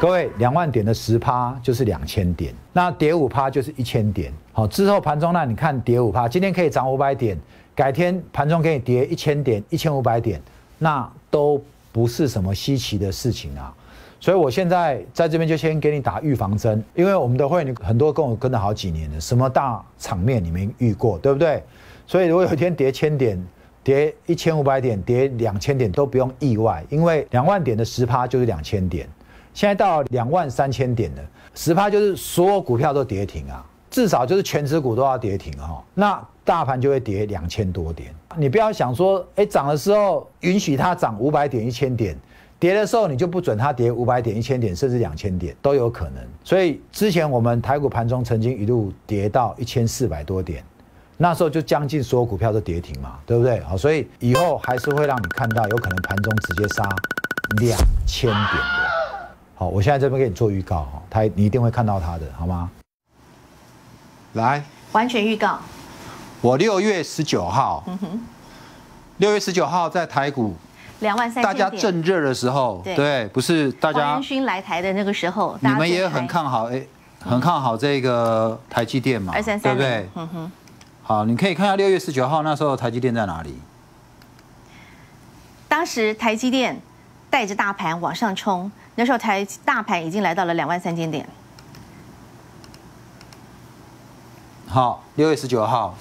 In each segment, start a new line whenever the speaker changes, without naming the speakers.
各位，2万点的10%就是2000点，那跌5%就是1000点。好，之后盘中那你看跌5%，今天可以涨500点，改天盘中可以跌1000点、1500点，那都不是什么稀奇的事情啊。所以我现在在这边就先给你打预防针，因为我们的会员很多跟我跟了好几年了，什么大场面你没遇过，对不对？所以如果有一天跌1000点，跌1500点，跌2000点都不用意外，因为2万点的10%就是2000点。现在到23000点了，10%就是所有股票都跌停啊，至少就是全指股都要跌停哈。那大盘就会跌2000多点。你不要想说，涨的时候允许它涨500点、1000点，跌的时候你就不准它跌500点、1000点，甚至2000点都有可能。所以之前我们台股盘中曾经一路跌到1400多点，那时候就将近所有股票都跌停嘛，对不对？好，所以以后还是会让你看到有可能盘中直接杀2000点的。好，我现在这边给你做预告哈，你一定会看到它的，好吗？来，
完全预告。
我6月19号，6月19号在台股
23000点，
大家正热的时候，对，不是大家
黄仁勋来台的那个时候，
你们也很看好，很看好这个台积电嘛，对不对？好，你可以看一下6月19号那时候台积电在哪里？
当时台积电带着大盘往上冲，那时候大盘已经来到了23000点。
好，6月19号，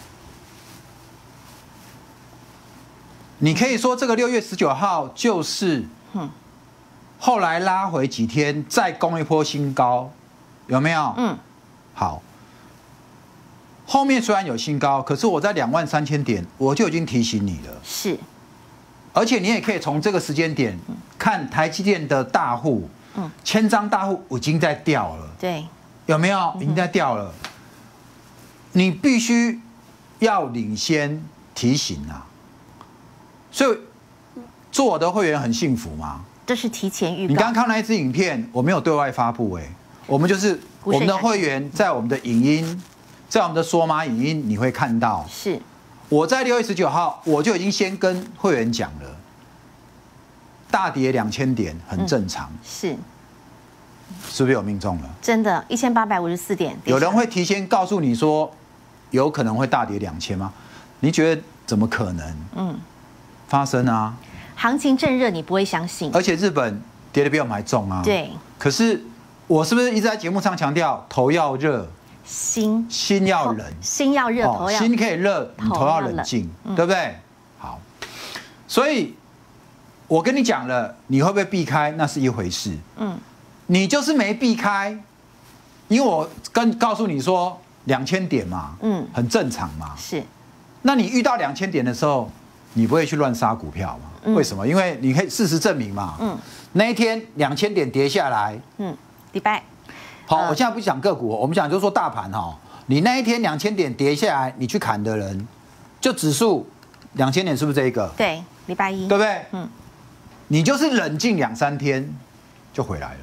你可以说这个6月19号就是后来拉回几天再攻一波新高，有没有？好。后面虽然有新高，可是我在23000点我就已经提醒你了。
是。
而且你也可以从这个时间点看台积电的大户，1000张大户已经在掉了，
对，
有没有？已经在掉了。你必须要领先提醒啊，所以做我的会员很幸福嘛。
这是提前预告。
你刚刚看那一支影片，我没有对外发布我们就是我们的会员在我们的影音，在我们的索马影音你会看到
是。
我在6月19号我就已经先跟会员讲了，大跌2000点很正常，
是
不是有命中了？真
的，1854点。
有人会提前告诉你说，有可能会大跌2000吗？你觉得怎么可能？发生啊！
行情正热，你不会相信。
而且日本跌得比我们还重啊。
对。
可是我是不是一直在节目上强调，头要热？心要冷，
心要热，头要
心可以热，你头要冷静，对不对？好，所以我跟你讲了，你会不会避开那是一回事。你就是没避开，因为我告诉你说2000点嘛，很正常嘛。
是，
那你遇到2000点的时候，你不会去乱杀股票嘛？为什么？因为你可以事实证明嘛。那一天2000点跌下来，
礼拜。
好，我现在不讲个股，我们讲就是说大盘哈，你那一天2000点跌下来，你去砍的人，就指数2000点是不是这一个？
对，礼拜一，
对不对？你就是冷静2-3天就回来了，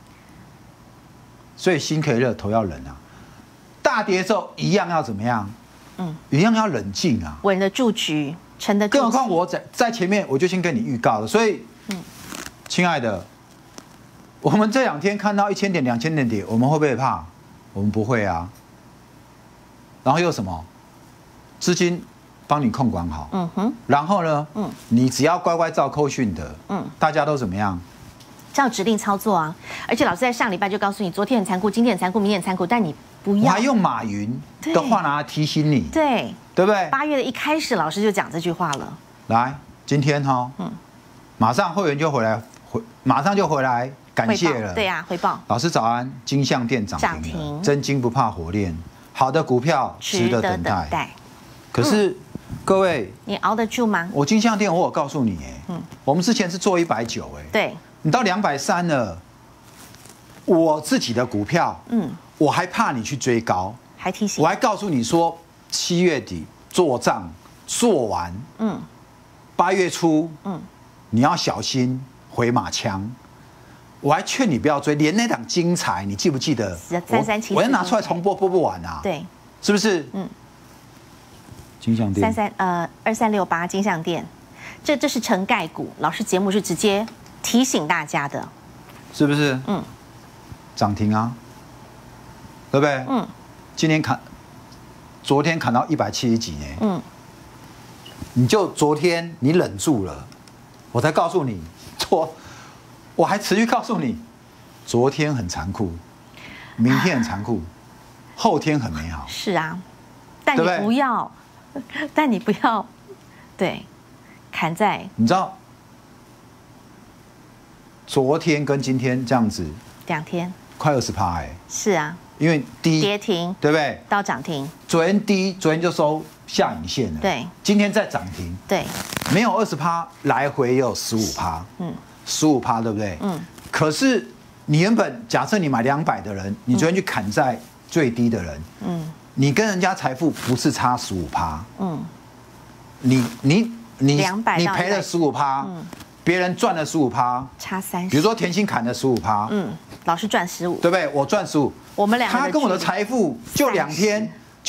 所以心可以热，头要冷啊。大跌的时候一样要怎么样？一样要冷静啊，
稳得住局，沉得住。
更何况我在前面我就先跟你预告了，所以，亲爱的。我们这2天看到1000点、2000点跌，我们会不会怕？我们不会啊。然后又什么？资金帮你控管好。然后呢？你只要乖乖照扣讯的，大家都怎么样？
照指令操作啊！而且老师在上礼拜就告诉你，昨天很残酷，今天很残酷，明天很残酷，但你不要。
我还用马云的话拿来提醒你，
对
不对
？8月的一开始，老师就讲这句话了。
来，今天马上会员就回来，马上就回来。感谢了，
对呀，回报。
老师早安，金像电涨停了，真金不怕火炼，好的股票值得等待。可是各位，
你熬得住吗？
我金像电我有告诉你我们之前是做190
对，
你到230了，我自己的股票我还怕你去追高，
还提醒，
我还告诉你说7月底做账做完，8月初你要小心回马枪。我还劝你不要追，连那档精彩，你记不记得？3374，我要拿出来重播，播不完啊。
对，
是不是？金像电
2368金像电，这是成概股，老师节目是直接提醒大家的，
是不是？ 涨停啊，对不对？今天昨天砍到170几呢。你就昨天你忍住了，我才告诉你我还持续告诉你，昨天很残酷，明天很残酷，后天很美好。
是啊，但你不要，对，砍在。
你知道，昨天跟今天这样子
，2天，
快20%哎。
是啊，
因为
跌停，
对不对？
到涨停。
昨天就收下影线了，
对。
今天再涨停，
对。
没有20%，来回也有15%，15%对不对？可是你原本假设你买200的人，你昨天去砍在最低的人，你跟人家财富不是差15%，你赔了15%，别人赚了15%，
差30%。
比如说甜心砍了15%，
老师赚15%，
对不对？我赚15%，
我们两个
他跟我的财富就2天，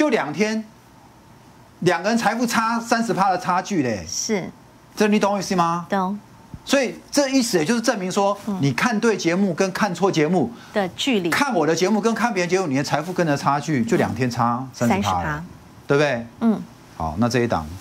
两个人财富差30%的差距嘞。
是，
这你懂我意思吗？
懂。
所以这意思也就是证明说，你看对节目跟看错节目
的距离，
看我的节目跟看别人节目，你的财富跟的差距就2天差30%了，对不对？好，那这一档，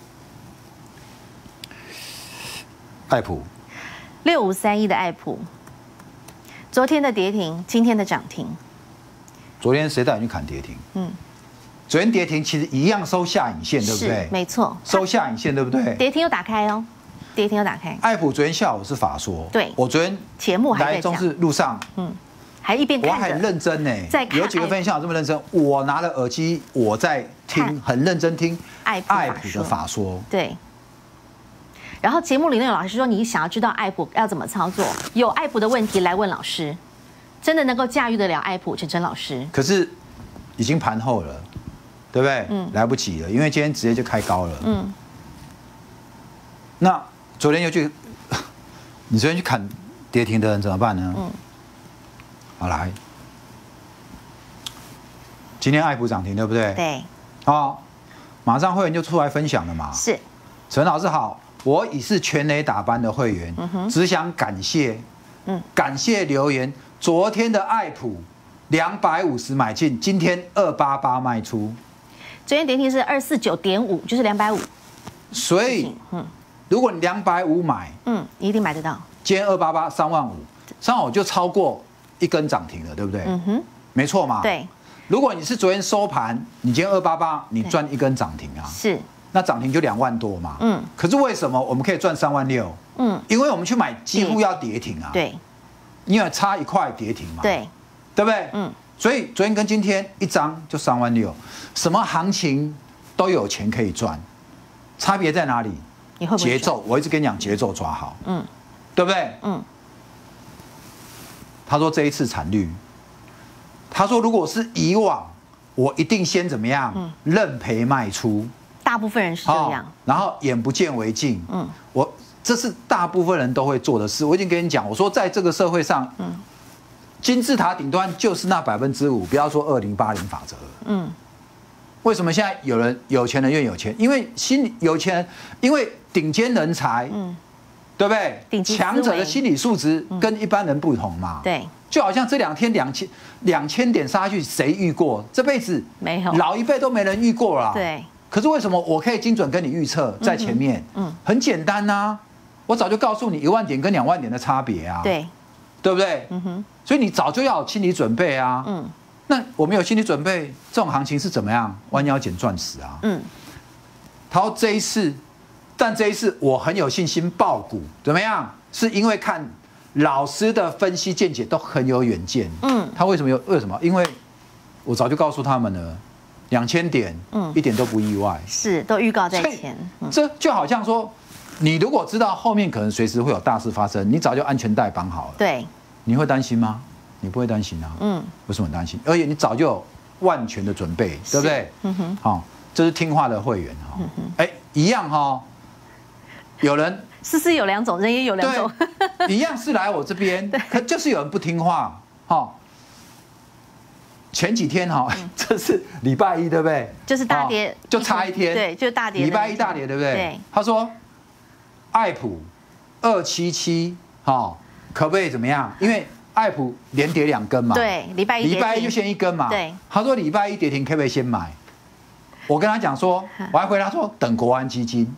爱普
6531的爱普，昨天的跌停，今天的涨停。
昨天谁带你去砍跌停？昨天跌停其实一样收下影线，对不对？
没错，
收下影线，对不对？
跌停又打开哦，跌停又打开。
爱普昨天下午是法说，
对，
我昨天
节目还在
来中视路上，
还一边看着，
我很认真呢，有几个分享这么认真，我拿了耳机，我在听，很认真听爱普的法说，
对。然后节目里面有老师说，你想要知道爱普要怎么操作，有爱普的问题来问老师，真的能够驾驭得了爱普，陈真老师。
可是已经盘后了，对不对？来不及了，因为今天直接就开高了。那昨天又去，你昨天去砍跌停的人怎么办呢？好来，今天爱普涨停，对不对？
对。
好，马上会员就出来分享了嘛。
是。
陈老师好，我已是全垒打班的会员，只想感谢，感谢留言。昨天的爱普250买进，今天288卖出。
昨天跌停是249.5，就是250。
所以，如果你250买，
你一定买得到。
今天288 35000就超过1根涨停了，对不对？没错嘛。
对。
如果你是昨天收盘，你今天288，你赚1根涨停啊。
是。
那涨停就2万多嘛。可是为什么我们可以赚3万6？因为我们去买几乎要跌停啊。
对。
因为差1块跌停嘛。
对。
对不对？所以昨天跟今天一张就3万6，什么行情都有钱可以赚，差别在哪里？
你会不会
节奏？我一直跟你讲，节奏抓好。对不对？他说这一次惨绿，他说如果是以往，我一定先怎么样？认赔卖出。
大部分人是这样。
然后眼不见为净。这是大部分人都会做的事。我已经跟你讲，我说在这个社会上，金字塔顶端就是那5%，不要说2080法则。为什么现在有钱人越有钱？因为有钱人，因为顶尖人才，对不对？强者的心理素质跟一般人不同嘛。
对。
就好像这2天2000点杀去，谁遇过？这辈子
没有，
老一辈都没人遇过了。
对。可
是为什么我可以精准跟你预测在前面？很简单呐，我早就告诉你1万点跟2万点的差别啊。
对。
对不对？所以你早就要有心理准备啊。那我们有心理准备，这种行情是怎么样？弯腰捡钻石啊。他说这一次我很有信心抱股，怎么样？是因为看老师的分析见解都很有远见。他为什么？因为我早就告诉他们了，2000点，一点都不意外。
是，都预告在前。
这就好像说，你如果知道后面可能随时会有大事发生，你早就安全带绑好了。对。你会担心吗？你不会担心啊。为什么很担心？而且你早就有万全的准备，对不对？好，这是听话的会员哈。一样哈。有人
事有2种，人也有2种。
一样是来我这边，可就是有人不听话哈。前几天哈，这是礼拜1，对不对？
就是大跌，
就差1天。
对，就大跌。
礼拜1大跌，对不对？
对。
他说，爱普277，可不可以怎么样？因为爱普连跌2根嘛，
对，礼拜一
就先1根嘛，
对。
他说礼拜一跌停可不可以先买？我跟他讲说，我还回答说等国安基金。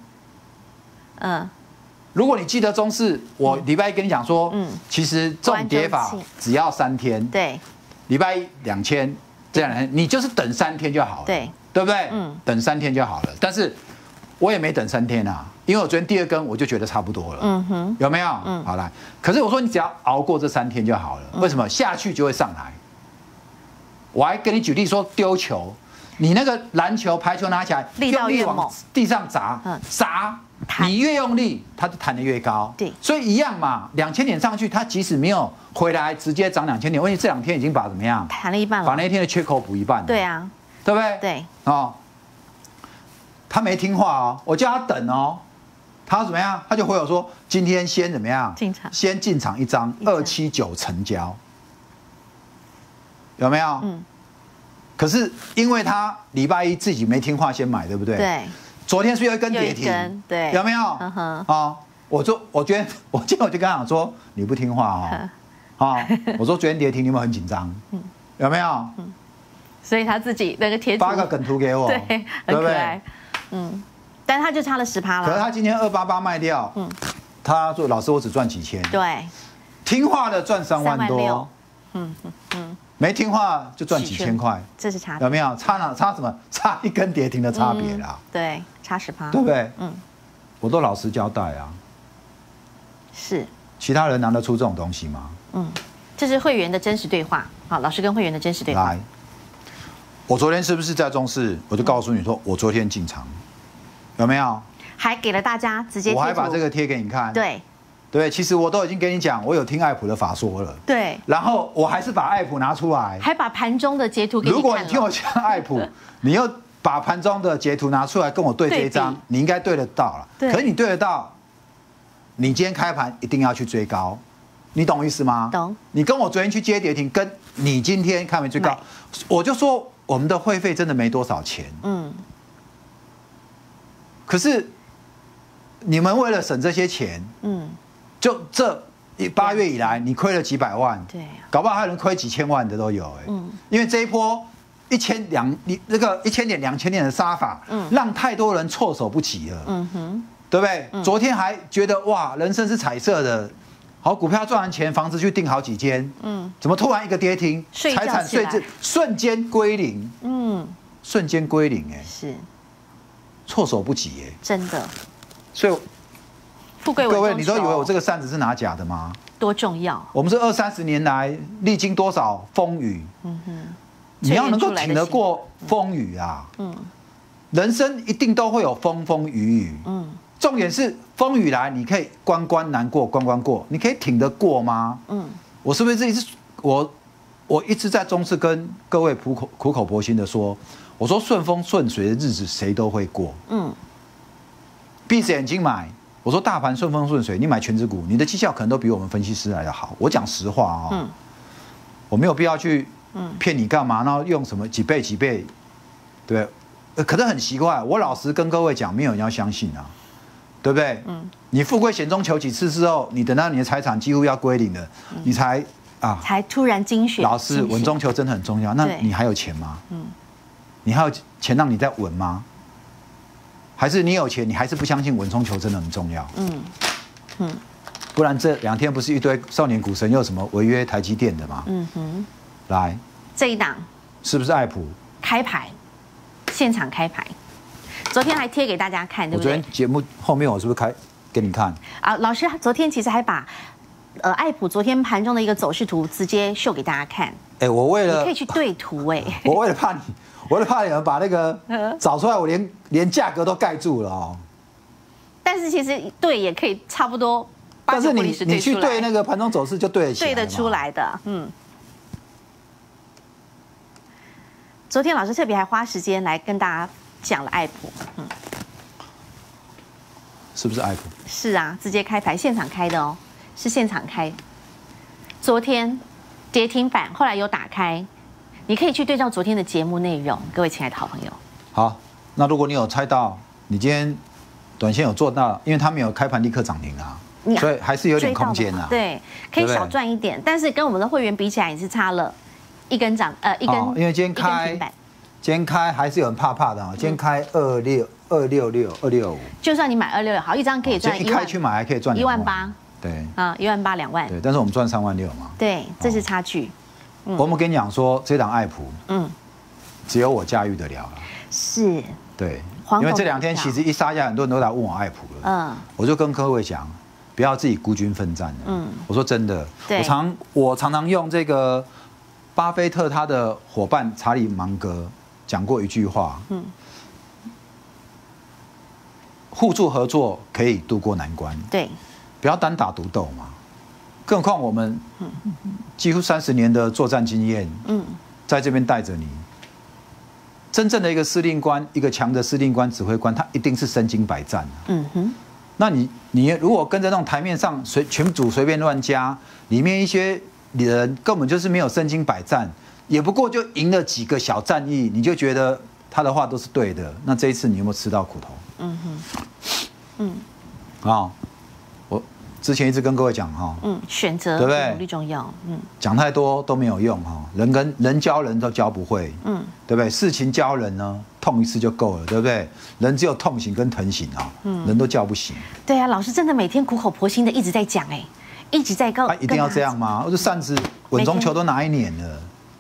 如果你记得中视，我礼拜一跟你讲说，其实这种跌法只要3天，
对，
礼拜一2000，这样你就是等3天就好了，
对
不对？等3天就好了。但是我也没等3天啊，因为我昨天第2根我就觉得差不多了，有没有？好来，可是我说你只要熬过这3天就好了，为什么？下去就会上来。我还跟你举例说丢球，你那个篮球、排球拿起来，用力往地上砸，你越用力，它就弹得越高。
对，
所以一样嘛，2000点上去，它即使没有回来直接涨2000点，问题这2天已经把怎么样？
弹了一半了，
把那天的缺口补一半。
对啊，
对不对？
对。
哦，他没听话哦，我叫他等哦，他怎么样？他就回我说，今天先怎么样？
进场，
先进场1张，279成交，有没有？可是因为他礼拜一自己没听话，先买，对不对？
对。
昨天是有1根跌停，
对，
有没有？啊，我今天我就跟他讲说，你不听话哦，我说昨天跌停，你有没有很紧张？有没有？
所以他自己那个贴图
发个梗图给我，
对，很可爱，但是他就差了10%了。
可是他今天288卖掉，他说老师我只赚几千，
对，
听话的赚3万多，没听话就赚几千块，
这是差别，
有没有？差什么？差1根跌停的差别啦，
对，差10%，
对不对？我都老实交代啊，
是，
其他人拿得出这种东西吗？
这是会员的真实对话，好，老师跟会员的真实对话。
来，我昨天是不是在中视？我就告诉你说，我昨天进场，有没有？
还给了大家直接，
我还把这个贴给你看。
对，
对，其实我都已经跟你讲，我有听爱普的法说了。
对，
然后我还是把爱普拿出来，
还把盘中的截图给你看。
如果你听我讲爱普，你又把盘中的截图拿出来跟我对这一张，你应该对得到了。可是你对得到，你今天开盘一定要去追高。你懂意思吗？
懂。
你跟我昨天去接跌停，跟你今天开盘最高，我就说我们的会费真的没多少钱。可是你们为了省这些钱，就这8月以来，你亏了几百万，
对，
搞不好还有人亏几千万的都有，因为这一波1000、1000点、2000点的杀法，让太多人措手不及了，对不对？昨天还觉得哇，人生是彩色的。好，股票赚完钱，房子去订好几间，怎么突然一个跌停，财产税瞬间归零，瞬间归零，
是
措手不及，
真的。
所以，
富贵
各位，你都以为我这个扇子是拿假的吗？
多重要！
我们是20-30年来历经多少风雨，你要能够挺得过风雨啊，人生一定都会有风风雨雨，重点是风雨来，你可以关关难过关关过，你可以挺得过吗？我是不是一直我一直在中视跟各位苦口婆心的说，我说顺风顺水的日子谁都会过，闭着眼睛买。我说大盘顺风顺水，你买全指股，你的绩效可能都比我们分析师来的好。我讲实话哦，我没有必要去骗你干嘛？然后用什么几倍，对，可是很奇怪，我老实跟各位讲，没有人要相信啊。对不对？你富贵险中求几次之后，你等到你的财产几乎要归零了，你才
突然精选。
老师，稳中求真的很重要。那你还有钱吗？你还有钱让你再稳吗？还是你有钱，你还是不相信稳中求真的很重要？不然这2天不是一堆少年股神又什么违约台积电的吗？来，
这一档
是不是爱普
开牌？现场开牌。昨天还贴给大家看，对不对？
我昨天节目后面我是不是开给你看？
老师昨天其实还把爱普昨天盘中的一个走势图直接秀给大家看。
我为了
你可以去对图
我为了怕你们把那个找出来，我连价格都盖住了哦。
但是其实对也可以差不多，
但是你去对那个盘中走势就对得
出来的，昨天老师特别还花时间来跟大家讲了爱普，
是不是爱普？
是啊，直接开牌现场开的哦，是现场开。昨天跌停板，后来有打开，你可以去对照昨天的节目内容，各位亲爱的好朋友。
好，那如果你有猜到，你今天短线有做到，因为它没有开盘立刻涨停啊， 所以还是有点空间啊。
对，可以小赚一点，但是跟我们的会员比起来，也是差了一根一根。
因为今天开还是有人怕的啊。今天开266、265，
就算你买266，好，一张可以赚1万。
一开去买还可以赚
18000。
对
啊，18000、2万。
对，但是我们赚36000嘛。
对，这是差距。
我们跟你讲说，这档爱普，只有我驾驭得了了。
是。对。
因为这2天其实一杀下，很多人都来问我爱普了。我就跟各位讲，不要自己孤军奋战了。我说真的，我常常用这个巴菲特他的伙伴查理芒格讲过一句话，互助合作可以度过难关。对，不要单打独斗嘛。更何况我们几乎30年的作战经验，在这边带着你。真正的一个司令官，一个强的司令官、指挥官，他一定是身经百战。那你如果跟着那种台面上群主随便乱加，里面一些人根本就是没有身经百战，也不过就赢了几个小战役，你就觉得他的话都是对的。那这一次你有没有吃到苦头？我之前一直跟各位讲哈，
选择
对不对？
努力重要，
讲太多都没有用哈，人教人都教不会，对不对？事情教人呢，痛一次就够了，对不对？人只有痛醒跟疼醒啊，人都教不醒。
对啊，老师真的每天苦口婆心的一直在讲，一直在
一定要这样吗？我这扇子稳中求都拿1年了，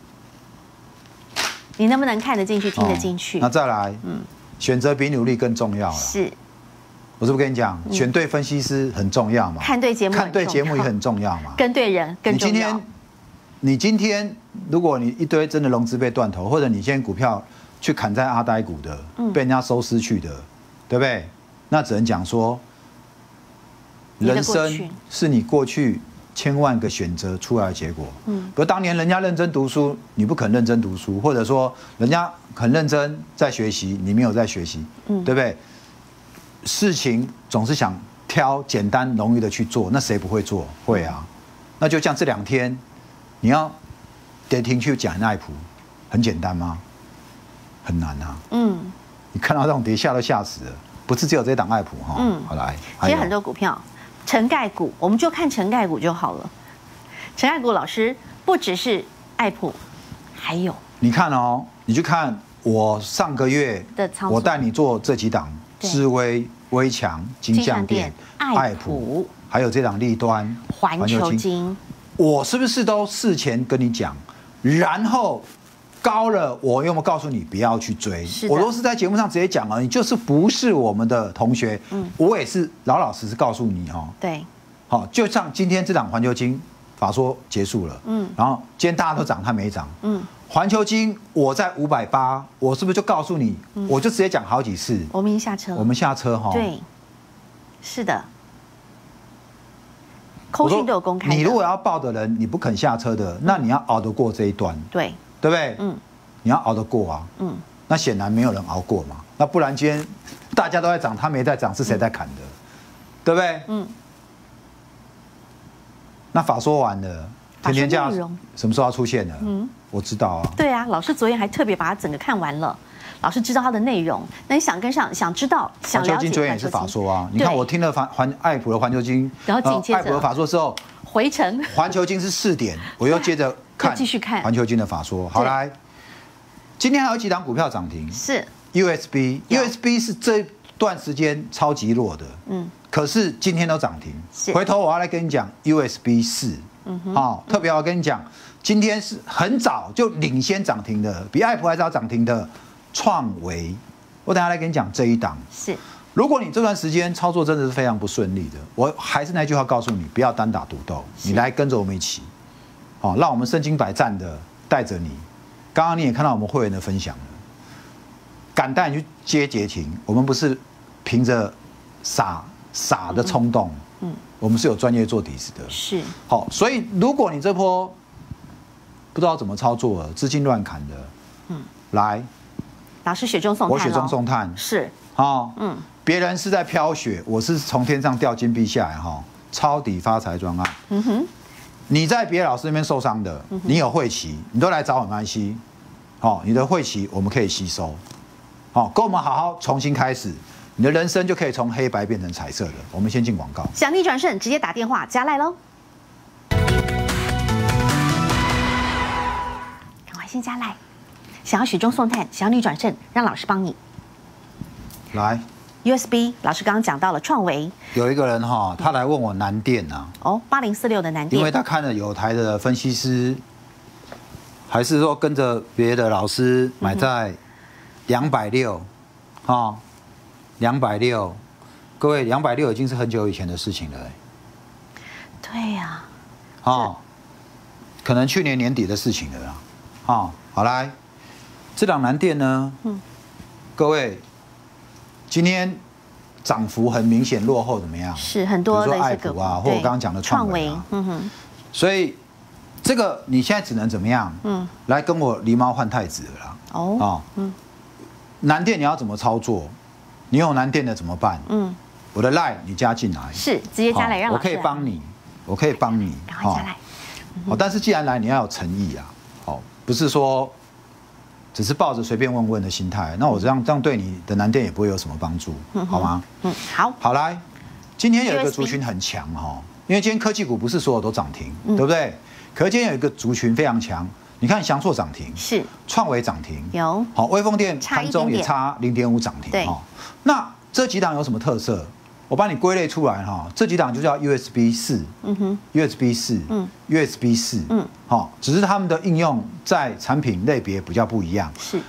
你能不能看得进去、听得进去？
那再来，选择比努力更重要了。是。我是不是跟你讲，选对分析师很重要嘛？
看对节目
也很重要嘛？
跟对人更重要。
你今天，如果你一堆真的融资被断头，或者你今天股票去砍在阿呆股的，被人家收失去的，对不对？那只能讲说，人生是你过去1000万个选择出来的结果。比如当年人家认真读书，你不肯认真读书，或者说人家很认真在学习，你没有在学习，对不对？事情总是想挑简单容易的去做，那谁不会做？会啊。那就像这2天，你要跌停去讲爱普，很简单吗？很难啊。你看到这种跌下都吓死了，不是只有这档爱普哈。好来，
其实很多股票，成概股，我们就看成概股就好了。成概股老师不只是爱普，还有
你看哦，你去看我上个月的操作，我带你做这几档。智威、威强、金像电、爱普，还有这档立端、
环球金，
我是不是都事前跟你讲？然后高了，我有没有告诉你不要去追？我都是在节目上直接讲了，你就是不是我们的同学，我也是老老实实告诉你哦。对，好，就像今天这档环球金法说结束了，然后今天大家都涨，它没涨，环球金我在580，我是不是就告诉你？我就直接讲好几次。
我们已经下车。
我们下车哈。
对，是的。扣讯都有公开。
你如果要报的人，你不肯下车的，那你要熬得过这一段。
对。
对不对？你要熬得过啊。那显然没有人熬过嘛。那不然今天大家都在涨，他没在涨，是谁在砍的？对不对？那法说完了。甜甜价什么时候要出现呢？我知道啊。
对啊，老师昨天还特别把它整个看完了，老师知道它的内容。那你想跟上，想知道，想了解。
环球金昨天也是法说啊，你看我听了爱普的环球金，
然后紧接着
爱普的法说之后，
回程
环球金是4点，我又接着看，
继续看
环球金的法说。好来，今天还有几档股票涨停，
是
USB 是这段时间超级弱的，可是今天都涨停。回头我要来跟你讲 USB 4。特别要跟你讲，今天是很早就领先涨停的，比爱普还早涨停的创维，我等下来跟你讲这一档。是，如果你这段时间操作真的是非常不顺利的，我还是那句话告诉你，不要单打独斗，你来跟着我们一起，让我们身经百战的带着你。刚刚你也看到我们会员的分享了，敢带你去接跌停，我们不是凭着傻的冲动。我们是有专业做底子的，是好，所以如果你这波不知道怎么操作了，资金乱砍的，来，
老师雪中送炭，
我雪中送炭
是，
别人是在飘雪，我是从天上掉金币下来抄底发财专案，你在别的老师那边受伤的，你有会期，你都来找我们安息，你的会期我们可以吸收，跟我们好好重新开始， 你的人生就可以从黑白变成彩色的。我们先进广告。
想逆转胜，直接打电话加赖喽。赶快先加赖。想要雪中送炭，想要逆转胜，让老师帮你。
来
USB， 老师刚刚讲到了创维，
有一个人哈，他来问我南电啊，
哦，8046的南电，
因为他看了有台的分析师，还是说跟着别的老师买在260，哈，260，各位260已经是很久以前的事情了，
对呀，
哦，可能去年年底的事情了啦，哦，好来，这档南电呢，各位。今天涨幅很明显落后怎么样？
是很多的一些个股
啊，或我刚刚讲的创维啊，所以这个你现在只能怎么样？来跟我狸猫换太子了啦。哦，南电你要怎么操作？你有南电的怎么办？我的 LINE 你加进来，
是直接加来让
我可以帮你，我可以帮你，
赶快加来。
但是既然来，你要有诚意啊，不是说。只是抱着随便问问的心态，那我这样对你的南电也不会有什么帮助，好吗？
好，
好来，今天有一个族群很强哈，因为今天科技股不是所有都涨停，对不对？可是今天有一个族群非常强，你看翔硕涨停，
是
创维涨停，
有
好，微风电盘中也差0.5涨停，
对。
那这几档有什么特色？我帮你归类出来哈，这几档就叫 USB 4，USB 4，USB 4，好，只是他们的应用在产品类别比较不一样。
是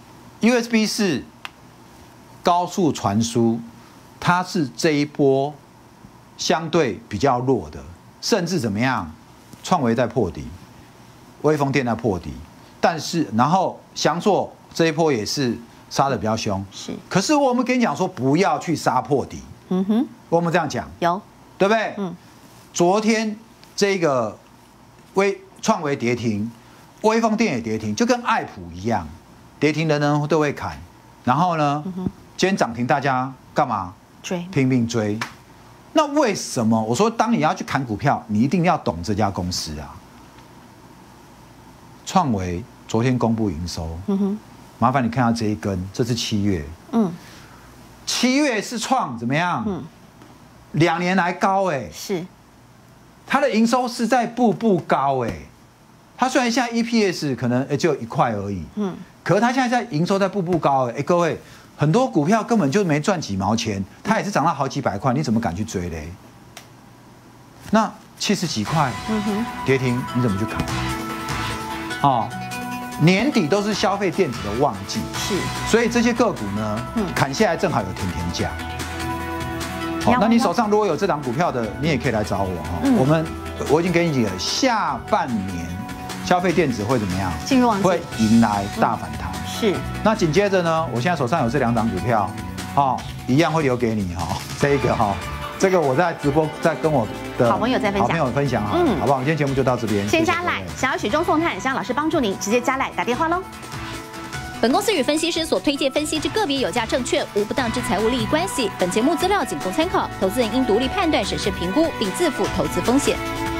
USB 4高速传输，它是这一波相对比较弱的，甚至怎么样？创维在破底，微风电在破底，但是然后翔硕这一波也是杀得比较凶，
是。
可是我们跟你讲说，不要去杀破底。我们这样讲
有，
对不对？昨天这个创维跌停，微风电也跌停，就跟爱普一样，跌停人人都会砍。然后呢，今天涨停，大家干嘛？
追，
拼命追。那为什么？我说，当你要去砍股票，你一定要懂这家公司啊。创维昨天公布营收，麻烦你看下这一根，这是7月，7月是创怎么样？2年来高
是，
它的营收是在步步高它虽然现在 EPS 可能只有1块而已，可是它现在营收在步步高各位很多股票根本就没赚几毛钱，它也是涨到好几百块，你怎么敢去追嘞？那70几块，跌停你怎么去砍？年底都是消费电子的旺季，
是，
所以这些个股呢，砍下来正好有甜甜价。好，那你手上如果有这档股票的，你也可以来找我我已经给你了，下半年消费电子会怎么样？
进入旺季，
会迎来大反弹。
是。
那紧接着呢，我现在手上有这2档股票，一样会留给你这个这个我在直播在跟我的
好朋友在
分享好不好？今天节目就到这边。
先加赖，想要雪中送炭，想要老师帮助您，直接加赖打电话喽。
本公司与分析师所推荐分析之个别有价证券无不当之财务利益关系。本节目资料仅供参考，投资人应独立判断、审视、评估，并自负投资风险。